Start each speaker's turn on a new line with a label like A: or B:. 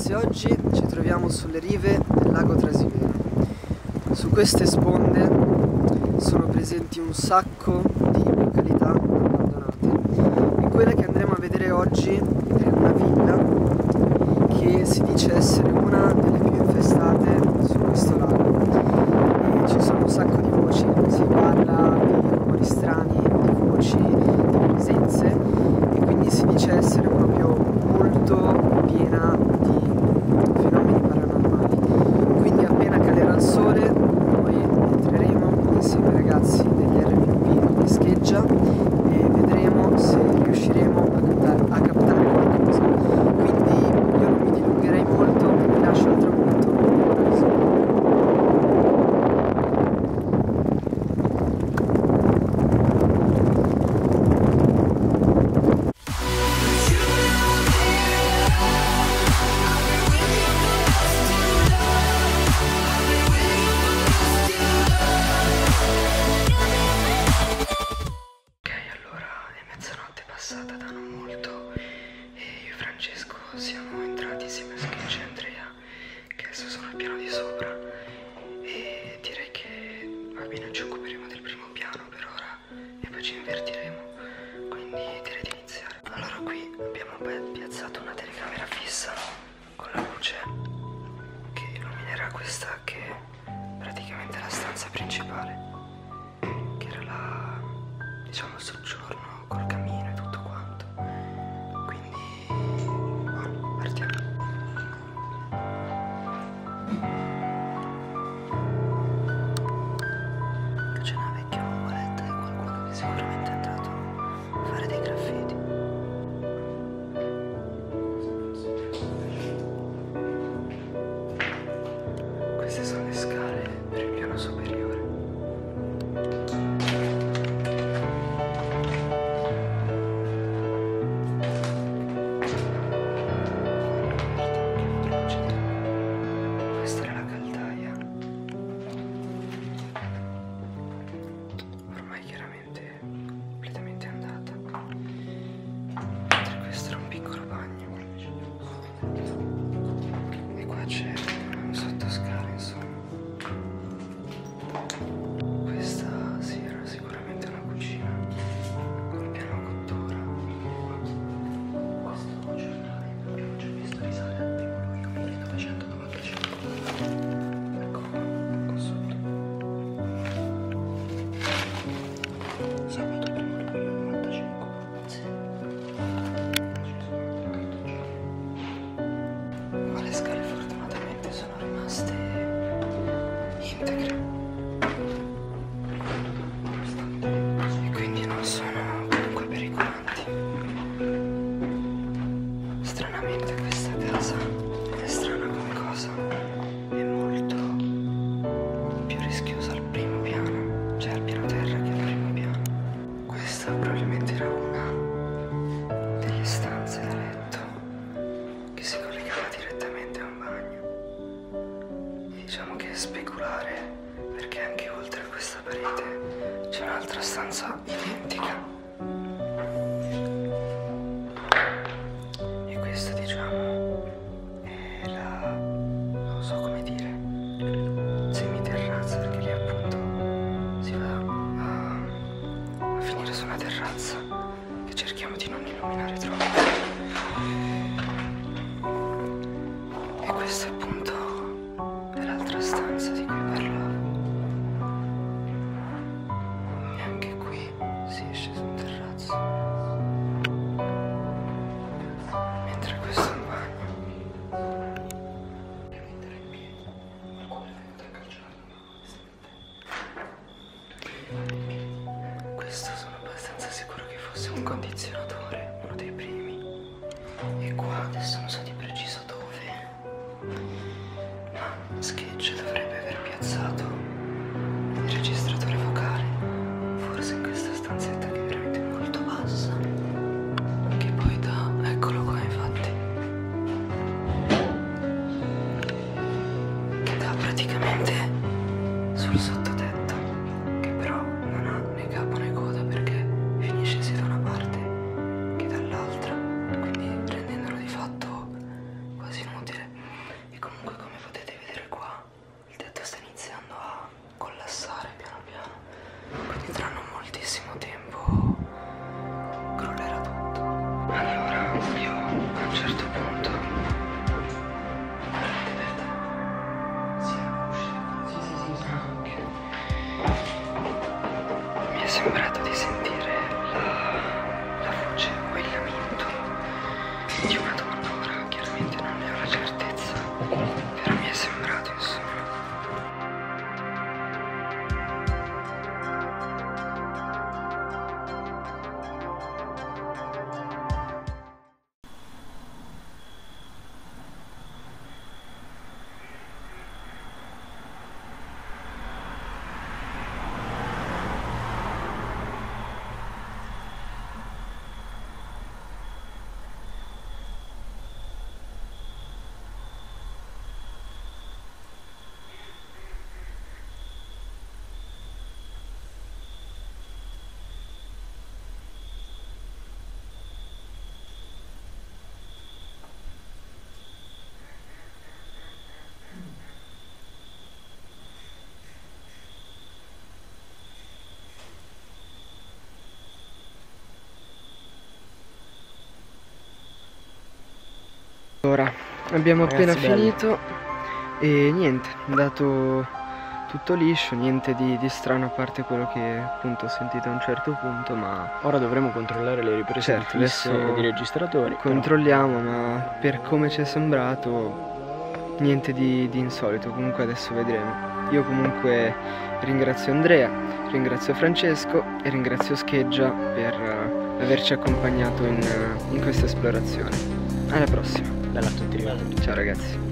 A: ragazzi, oggi ci troviamo sulle rive del lago Trasimeno. Su queste sponde sono presenti un sacco di località abbandonate e quella che andremo a vedere oggi è una villa che si dice essere una delle più infestate su questo lago e ci sono un sacco di voci, si parla di rumori strani, di voci, di presenze e quindi si dice essere proprio molto piena di fenomeni paranormali. Quindi appena calerà il sole noi entreremo insieme ai ragazzi degli RPP di Scheggia e vedremo se riusciremo a captare qualcosa. Quindi io non mi dilungherei molto, vi lascio al tramonto. Passata da non molto e io e Francesco siamo entrati insieme a Scheggia e Andrea, che adesso sono al piano di sopra, e direi che almeno ci occuperemo del primo piano per ora e poi ci invertiremo, quindi direi di iniziare. Allora qui abbiamo piazzato una telecamera fissa con la luce che illuminerà questa che è praticamente la stanza principale, che era la, diciamo, il soggiorno col camino e tutto quanto. Quindi partiamo. C'è una vecchia nuvoletta di qualcuno che sicuramente è andato a fare dei graffiti. Queste sono le scale per il piano superiore. E quindi non sono comunque pericolanti. Stranamente questa casa è strana come cosa, è molto più rischiosa al primo piano, cioè al piano terra che al primo piano. Questa probabilmente era una delle stanze da letto che si collegava direttamente a un bagno. E diciamo che è speculare, perché anche oltre a questa parete c'è un'altra stanza identica. E questa, diciamo, è la, non so come dire, semiterrazza, perché lì appunto si va a finire su una terrazza che cerchiamo di non illuminare troppo. E questa appunto è l'altra stanza di cui parlavo. E anche qui si esce su un terrazzo. Mentre questo è un bagno. Mettere in piedi. Qualcuno è venuto a calciare. Questo sono abbastanza sicuro che fosse un condizionatore, uno dei primi. E qua adesso non so di preciso dove, ma Scheggia dovrebbe aver piazzato il registratore vocale, forse in questa stanzetta che è veramente molto bassa, che poi dà, eccolo qua infatti, che dà praticamente sul sottotetto, che però non ha né capo né coda perché finisce sia da una parte che dall'altra, quindi rendendolo di fatto Allora, abbiamo
B: Ragazzi,
A: appena finito e niente, è andato tutto liscio, niente di strano a parte quello che appunto ho sentito a un certo punto, ma
B: ora dovremo controllare le riprese
A: certo,
B: fisse
A: adesso
B: di registratori.
A: controlliamo, ma per come ci è sembrato niente di insolito, comunque adesso vedremo. Io comunque ringrazio Andrea, ringrazio Francesco e ringrazio Scheggia per averci accompagnato in questa esplorazione. Alla prossima.
B: Bella a tutti ragazzi.
A: Ciao ragazzi.